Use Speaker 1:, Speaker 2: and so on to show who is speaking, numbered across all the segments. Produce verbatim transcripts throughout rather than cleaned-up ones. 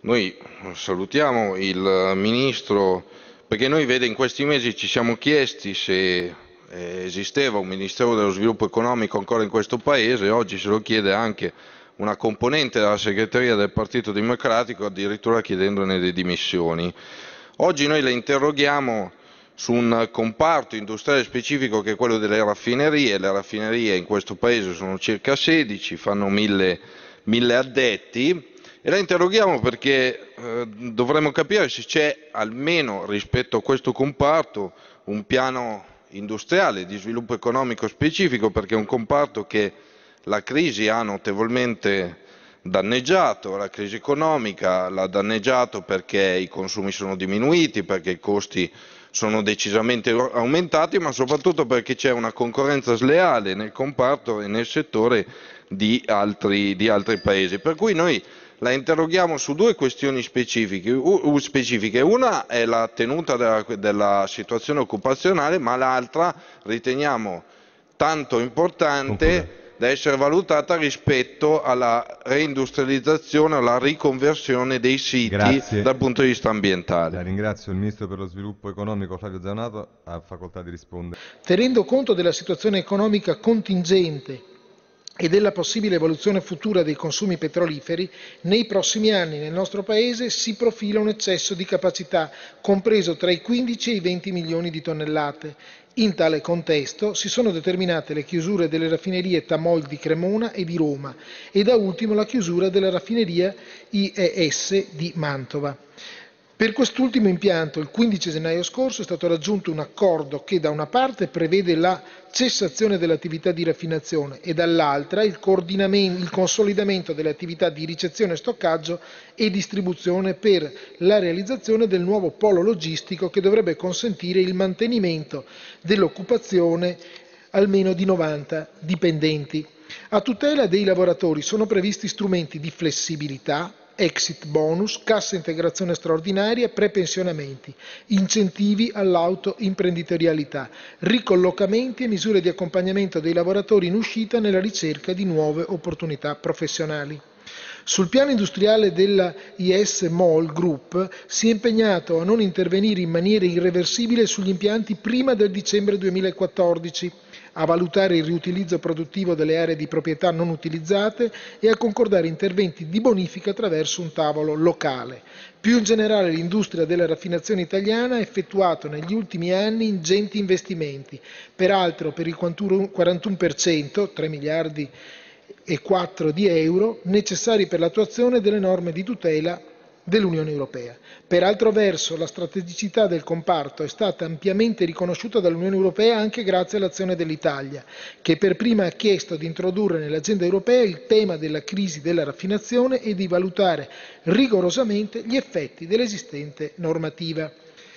Speaker 1: Noi salutiamo il Ministro perché noi, vede, in questi mesi ci siamo chiesti se esisteva un Ministero dello Sviluppo Economico ancora in questo Paese, oggi se lo chiede anche una componente della segreteria del Partito Democratico, addirittura chiedendone le dimissioni. Oggi noi le interroghiamo su un comparto industriale specifico che è quello delle raffinerie. Le raffinerie in questo Paese sono circa sedici, fanno mille, mille addetti e la interroghiamo perché eh, dovremmo capire se c'è, almeno rispetto a questo comparto, un piano industriale di sviluppo economico specifico, perché è un comparto che la crisi ha notevolmente danneggiato, la crisi economica l'ha danneggiato perché i consumi sono diminuiti, perché i costi sono decisamente aumentati, ma soprattutto perché c'è una concorrenza sleale nel comparto e nel settore di altri, di altri paesi. Per cui noi la interroghiamo su due questioni specifiche. Una è la tenuta della, della situazione occupazionale, ma l'altra riteniamo tanto importante
Speaker 2: Concluda.
Speaker 1: da essere valutata rispetto alla reindustrializzazione, alla riconversione dei siti
Speaker 2: Grazie.
Speaker 1: dal punto di vista ambientale.
Speaker 2: La ringrazio. Il Ministro per lo Sviluppo Economico Flavio Zanonato ha facoltà di rispondere.
Speaker 3: Tenendo conto della situazione economica contingente e della possibile evoluzione futura dei consumi petroliferi, nei prossimi anni nel nostro Paese si profila un eccesso di capacità compreso tra i quindici e i venti milioni di tonnellate. In tale contesto si sono determinate le chiusure delle raffinerie Tamol di Cremona e di Roma e da ultimo la chiusura della raffineria I E S di Mantova. Per quest'ultimo impianto il quindici gennaio scorso è stato raggiunto un accordo che da una parte prevede la cessazione dell'attività di raffinazione e dall'altra il, il consolidamento delle attività di ricezione, stoccaggio e distribuzione per la realizzazione del nuovo polo logistico che dovrebbe consentire il mantenimento dell'occupazione almeno di novanta dipendenti. A tutela dei lavoratori sono previsti strumenti di flessibilità, exit bonus, cassa integrazione straordinaria, prepensionamenti, incentivi all'autoimprenditorialità, ricollocamenti e misure di accompagnamento dei lavoratori in uscita nella ricerca di nuove opportunità professionali. Sul piano industriale della I S Mol Group si è impegnato a non intervenire in maniera irreversibile sugli impianti prima del dicembre duemilaquattordici, a valutare il riutilizzo produttivo delle aree di proprietà non utilizzate e a concordare interventi di bonifica attraverso un tavolo locale. Più in generale l'industria della raffinazione italiana ha effettuato negli ultimi anni ingenti investimenti, peraltro per il quarantuno per cento, tre miliardi e quattro di euro, necessari per l'attuazione delle norme di tutela dell'Unione Europea. Per altro verso, la strategicità del comparto è stata ampiamente riconosciuta dall'Unione Europea anche grazie all'azione dell'Italia, che per prima ha chiesto di introdurre nell'agenda europea il tema della crisi della raffinazione e di valutare rigorosamente gli effetti dell'esistente normativa.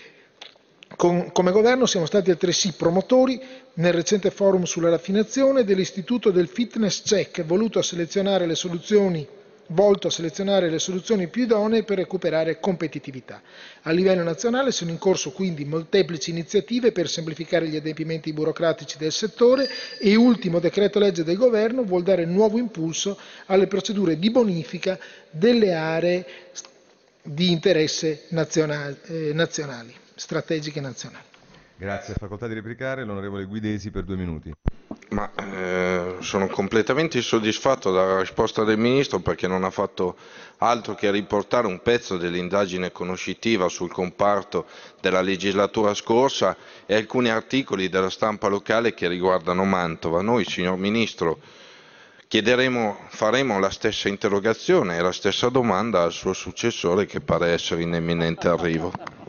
Speaker 3: Con, come Governo siamo stati altresì promotori nel recente forum sulla raffinazione dell'istituto del fitness check voluto a selezionare le soluzioni volto a selezionare le soluzioni più idonee per recuperare competitività. A livello nazionale sono in corso quindi molteplici iniziative per semplificare gli adempimenti burocratici del settore e ultimo decreto legge del Governo vuol dare nuovo impulso alle procedure di bonifica delle aree di interesse nazionale, eh, nazionali, strategiche nazionali.
Speaker 2: Grazie. Ha facoltà di replicare l'onorevole Guidesi per due minuti.
Speaker 1: Ma eh, sono completamente insoddisfatto dalla risposta del Ministro perché non ha fatto altro che riportare un pezzo dell'indagine conoscitiva sul comparto della legislatura scorsa e alcuni articoli della stampa locale che riguardano Mantova. Noi, signor Ministro, chiederemo, faremo la stessa interrogazione e la stessa domanda al suo successore che pare essere in imminente arrivo.